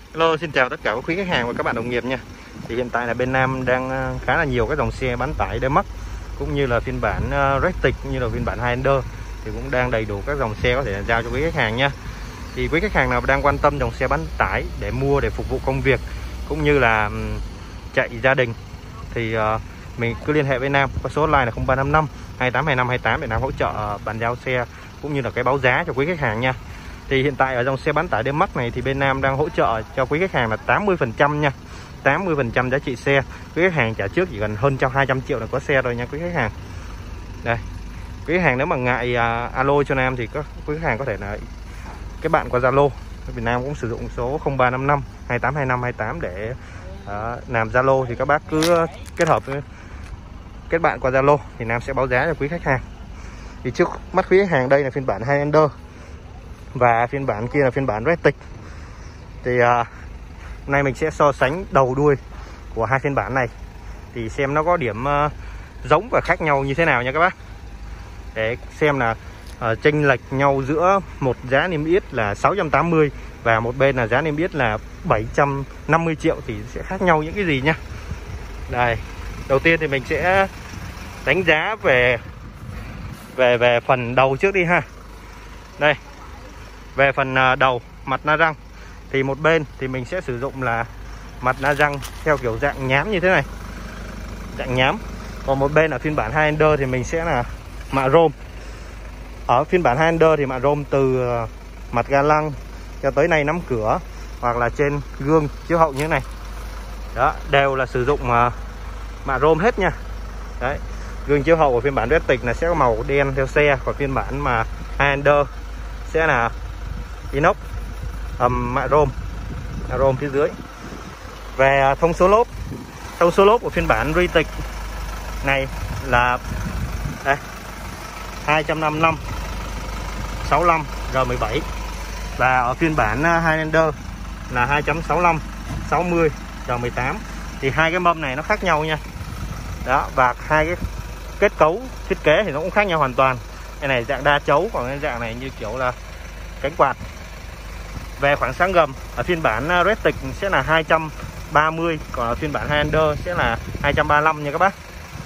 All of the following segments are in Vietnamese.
Hello, xin chào tất cả các quý khách hàng và các bạn đồng nghiệp nha. Thì hiện tại là bên Nam đang khá là nhiều các dòng xe bán tải Dmax cũng như là phiên bản Retic cũng như là phiên bản Highlander thì cũng đang đầy đủ các dòng xe có thể giao cho quý khách hàng nha. Thì quý khách hàng nào đang quan tâm dòng xe bán tải để mua để phục vụ công việc cũng như là chạy gia đình thì mình cứ liên hệ với Nam qua số hotline là 0355 282528 để Nam hỗ trợ bàn giao xe cũng như là cái báo giá cho quý khách hàng nha. Thì hiện tại ở dòng xe bán tải Dmax này thì bên Nam đang hỗ trợ cho quý khách hàng là 80% nha. 80% giá trị xe. Quý khách hàng trả trước chỉ cần hơn 200 triệu là có xe rồi nha quý khách hàng. Đây. Quý khách hàng nếu mà ngại alo cho Nam thì quý khách hàng có thể là các bạn qua Zalo. Việt Nam cũng sử dụng số 0355 282528 để làm Zalo thì các bác cứ kết hợp với kết bạn qua Zalo thì Nam sẽ báo giá cho quý khách hàng. Thì trước mắt quý khách hàng đây là phiên bản Highlander và phiên bản kia là phiên bản Retic. Thì hôm nay mình sẽ so sánh đầu đuôi của hai phiên bản này thì xem nó có điểm giống và khác nhau như thế nào nha các bác, để xem là chênh lệch nhau giữa một giá niêm yết là 680 và một bên là giá niêm yết là 750 triệu thì sẽ khác nhau những cái gì nhá. Đây, đầu tiên thì mình sẽ đánh giá về phần đầu trước đi ha. Đây, về phần đầu mặt na răng thì một bên thì mình sẽ sử dụng là mặt na răng theo kiểu dạng nhám như thế này, dạng nhám. Còn một bên ở phiên bản Highlander thì mình sẽ là mạ rôm. Ở phiên bản Highlander thì mạ rôm từ mặt ga lăng cho tới này nắm cửa hoặc là trên gương chiếu hậu như thế này. Đó, đều là sử dụng mạ rôm hết nha. Đấy, gương chiếu hậu của phiên bản Retic là sẽ có màu đen theo xe, còn phiên bản mà Highlander sẽ là inox mạ rôm phía dưới. Về thông số lốp của phiên bản Retic này là đây, 255 65 R17 và ở phiên bản Highlander là 265 60 R18. Thì hai cái mâm này nó khác nhau nha. Đó, và hai cái kết cấu thiết kế thì nó cũng khác nhau hoàn toàn. Cái này dạng đa chấu, còn cái dạng này như kiểu là cánh quạt. Về khoảng sáng gầm ở phiên bản Retic sẽ là 230, còn ở phiên bản Highlander sẽ là 235 nha các bác.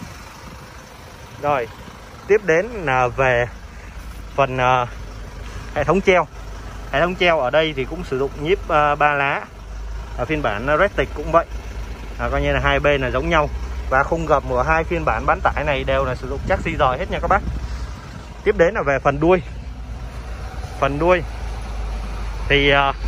Rồi, tiếp đến là về phần hệ thống treo. Hệ thống treo ở đây thì cũng sử dụng nhíp 3 lá. Ở phiên bản Retic cũng vậy. Coi như là hai bên là giống nhau. Và khung gầm của hai phiên bản bán tải này đều là sử dụng chassis giời hết nha các bác. Tiếp đến là về phần đuôi. Phần đuôi thì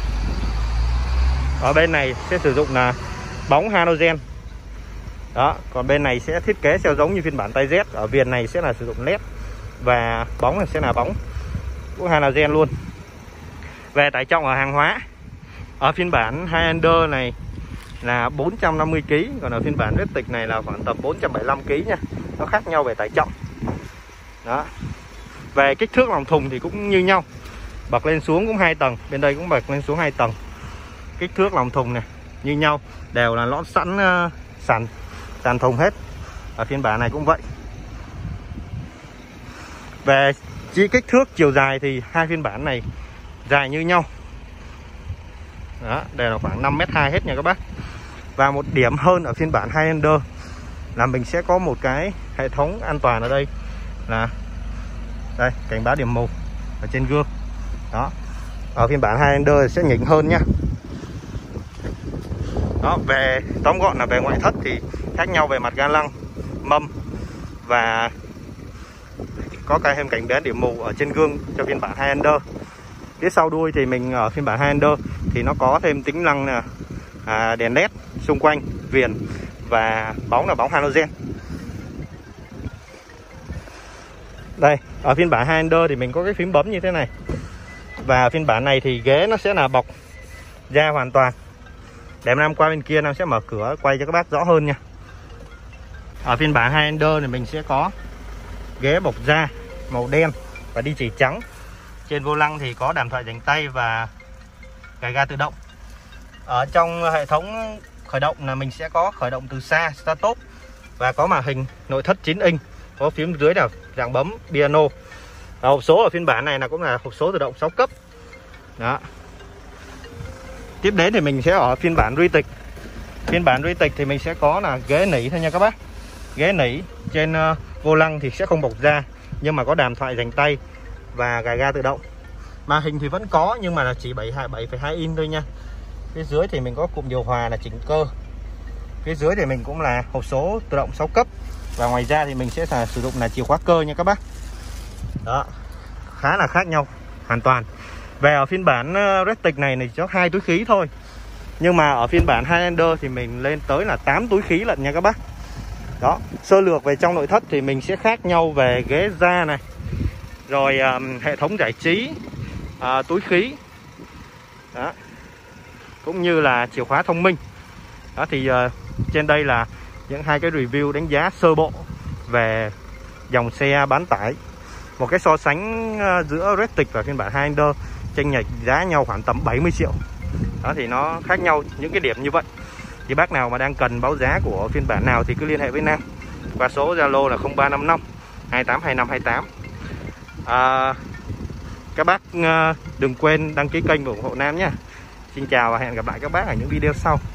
ở bên này sẽ sử dụng là bóng halogen. Đó, còn bên này sẽ thiết kế theo giống như phiên bản tay Z. Ở viền này sẽ là sử dụng led và bóng này sẽ là bóng của halogen luôn. Về tải trọng ở hàng hóa, ở phiên bản Highlander này là 450 kg, còn ở phiên bản Retic này là khoảng tầm 475 kg nha. Nó khác nhau về tải trọng. Đó. Về kích thước lòng thùng thì cũng như nhau. Bật lên xuống cũng 2 tầng, bên đây cũng bật lên xuống 2 tầng. Kích thước lòng thùng này như nhau, đều là lót sẵn sàn thùng hết. Ở phiên bản này cũng vậy. Về kích thước chiều dài thì hai phiên bản này dài như nhau. Đó, đây là khoảng 5m2 hết nha các bác. Và một điểm hơn ở phiên bản Highlander là mình sẽ có một cái hệ thống an toàn ở đây là đây, cảnh báo điểm mù ở trên gương. Đó. Ở phiên bản Highlander sẽ nhỉnh hơn nhá. Đó, về tóm gọn là về ngoại thất thì khác nhau về mặt ga lăng, mâm và có thêm cảnh báo điểm mù ở trên gương cho phiên bản Highlander. Phía sau đuôi thì mình ở phiên bản Highlander thì nó có thêm tính năng là đèn led xung quanh viền và bóng là bóng halogen. Đây, ở phiên bản Highlander thì mình có cái phím bấm như thế này. Và phiên bản này thì ghế nó sẽ là bọc da hoàn toàn. Để Nam qua bên kia Nam sẽ mở cửa quay cho các bác rõ hơn nha. Ở phiên bản Highlander thì mình sẽ có ghế bọc da màu đen và đi chỉ trắng. Trên vô lăng thì có đàm thoại dành tay và cài ga tự động. Ở trong hệ thống khởi động là mình sẽ có khởi động từ xa, start stop, và có màn hình nội thất 9 inch, có phím dưới là dạng bấm piano. Hộp số ở phiên bản này là cũng là hộp số tự động 6 cấp. Đó. Tiếp đến thì mình sẽ ở phiên bản Ritic. Phiên bản Ritic thì mình sẽ có là ghế nỉ thôi nha các bác. Ghế nỉ trên vô lăng thì sẽ không bọc da, nhưng mà có đàm thoại dành tay và gài ga tự động. Màn hình thì vẫn có nhưng mà là chỉ 7,2 inch thôi nha. Phía dưới thì mình có cụm điều hòa là chỉnh cơ. Phía dưới thì mình cũng là hộp số tự động 6 cấp. Và ngoài ra thì mình sẽ sử dụng là chìa khóa cơ nha các bác. Đó, khá là khác nhau hoàn toàn. Về ở phiên bản Retic này thì có 2 túi khí thôi. Nhưng mà ở phiên bản Highlander thì mình lên tới là 8 túi khí lận nha các bác. Đó, sơ lược về trong nội thất thì mình sẽ khác nhau về ghế da này. Rồi hệ thống giải trí, túi khí. Đó. Cũng như là chìa khóa thông minh. Đó thì trên đây là những 2 cái review đánh giá sơ bộ về dòng xe bán tải. Một cái so sánh giữa Retic và phiên bản Highlander chênh lệch giá nhau khoảng tầm 70 triệu. Đó thì nó khác nhau những cái điểm như vậy. Thì bác nào mà đang cần báo giá của phiên bản nào thì cứ liên hệ với Nam qua số Zalo là 0355 282528. Các bác đừng quên đăng ký kênh và ủng hộ Nam nhé. Xin chào và hẹn gặp lại các bác ở những video sau.